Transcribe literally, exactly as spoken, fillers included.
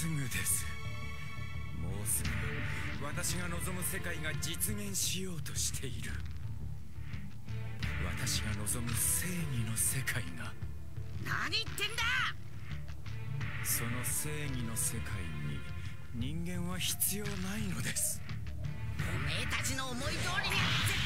すぐです。もうすぐ私が望む世界が実現しようとしている。私が望む正義の世界が。 何言ってんだ。 その正義の世界に人間は必要ないのです。 おめえたちの思い通りには絶